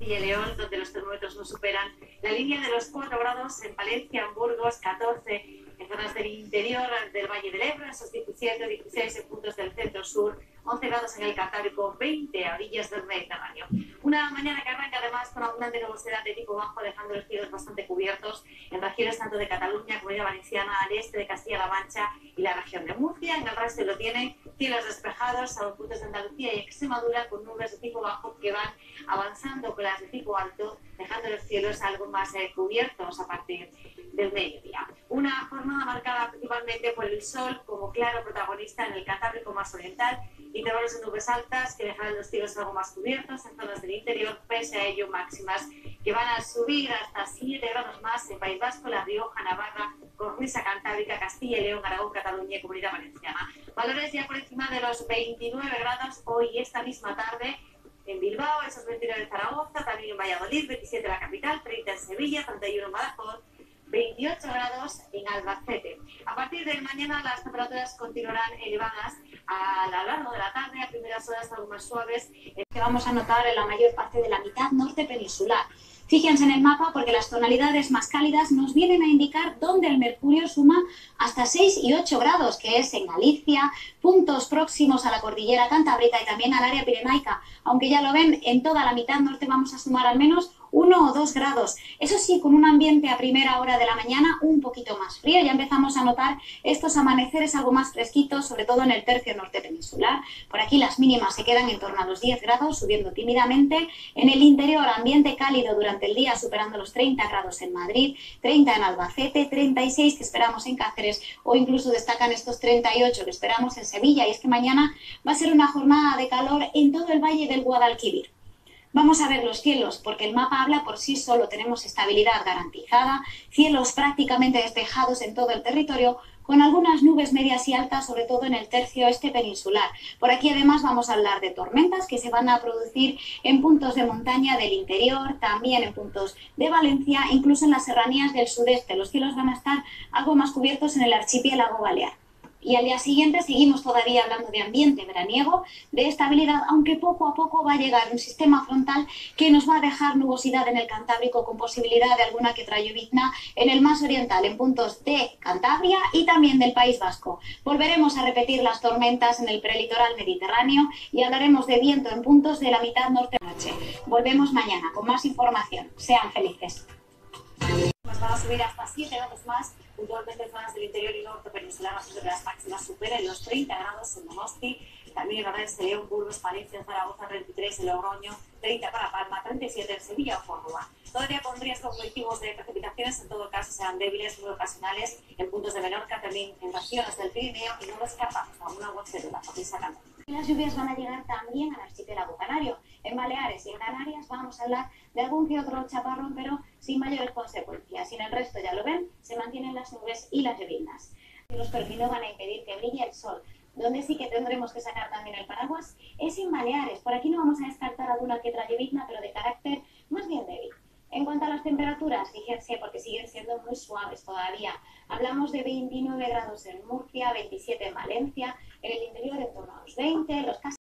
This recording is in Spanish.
Y León, donde los termómetros no superan la línea de los 4 grados, en Palencia, en Burgos, 14, en zonas del interior del Valle del Ebro, esos 17 o 16 en puntos del centro-sur, 11 grados en el Cantábrico, 20 a orillas del Mediterráneo. Una mañana que arranca además con abundante nubosidad de tipo bajo, dejando los cielos bastante cubiertos en regiones tanto de Cataluña, Comunidad Valenciana, al este de Castilla-La Mancha y la región de Murcia. En el resto lo tienen cielos despejados, salvo puntos de Andalucía y Extremadura, con nubes de tipo bajo que van avanzando con las de tipo alto, dejando los cielos algo más cubiertos a partir del mediodía. Una jornada marcada principalmente por el sol como claro protagonista en el Cantábrico más oriental, intervalos de nubes altas que dejarán los cielos algo más cubiertos en zonas del interior, pese a ello máximas que van a subir hasta 7 grados más en País Vasco, La Rioja, Navarra, Cornisa Cantábrica, Castilla y León, Aragón, Cataluña y Comunidad Valenciana. Valores ya por encima de los 29 grados hoy y esta misma tarde en Bilbao, esos 29 en Zaragoza, también en Valladolid, 27 en la capital, 30 en Sevilla, 31 en Badajoz, 28 grados en Albacete. A partir de mañana las temperaturas continuarán elevadas a lo largo de la tarde, a primeras horas algo más suaves, que vamos a notar en la mayor parte de la mitad norte peninsular. Fíjense en el mapa porque las tonalidades más cálidas nos vienen a indicar dónde el mercurio suma hasta 6 y 8 grados, que es en Galicia, puntos próximos a la cordillera cantábrica y también al área pirenaica. Aunque ya lo ven, en toda la mitad norte vamos a sumar al menos 1 o 2 grados. Eso sí, con un ambiente a primera hora de la mañana un poquito más frío. Ya empezamos a notar estos amaneceres algo más fresquitos, sobre todo en el tercio norte peninsular. Por aquí las mínimas se quedan en torno a los 10 grados, subiendo tímidamente. En el interior, ambiente cálido durante el día, superando los 30 grados en Madrid, 30 en Albacete, 36 que esperamos en Cáceres, o incluso destacan estos 38 que esperamos en Sevilla. Y es que mañana va a ser una jornada de calor en todo el valle del Guadalquivir. Vamos a ver los cielos, porque el mapa habla por sí solo. Tenemos estabilidad garantizada, cielos prácticamente despejados en todo el territorio, con algunas nubes medias y altas, sobre todo en el tercio este peninsular. Por aquí además vamos a hablar de tormentas que se van a producir en puntos de montaña del interior, también en puntos de Valencia, incluso en las serranías del sudeste. Los cielos van a estar algo más cubiertos en el archipiélago balear. Y al día siguiente seguimos todavía hablando de ambiente veraniego, de estabilidad, aunque poco a poco va a llegar un sistema frontal que nos va a dejar nubosidad en el Cantábrico con posibilidad de alguna que otra llovizna en el más oriental, en puntos de Cantabria y también del País Vasco. Volveremos a repetir las tormentas en el prelitoral mediterráneo y hablaremos de viento en puntos de la mitad norte-noche. Volvemos mañana con más información. Sean felices. Nos van a subir hasta 7 grados más, puntualmente en zonas del interior y norte peninsular, haciendo que las máximas superen los 30 grados en Donosti, también en Orense, León, Burgos, Palencia, Zaragoza, 33 en Logroño, 30 para Palma, 37 en Sevilla o Córdoba. Todavía con riesgos colectivos de precipitaciones, en todo caso serán débiles, muy ocasionales, en puntos de Menorca, también en regiones del Pirineo y no nos escapamos a una voz de la Cornisa Cantábrica. Las lluvias van a llegar también al archipiélago canario. En Baleares y en Canarias vamos a hablar de algún que otro chaparrón, pero sin mayores consecuencias. Y en el resto, ya lo ven, se mantienen las nubes y las lloviznas. Los que no van a impedir que brille el sol. Donde sí que tendremos que sacar también el paraguas es en Baleares. Por aquí no vamos a descartar alguna que otra llovizna, pero de carácter más bien débil. En cuanto a las temperaturas, fíjense, porque siguen siendo muy suaves todavía. Hablamos de 29 grados en Murcia, 27 en Valencia, en el interior en torno a los 20, los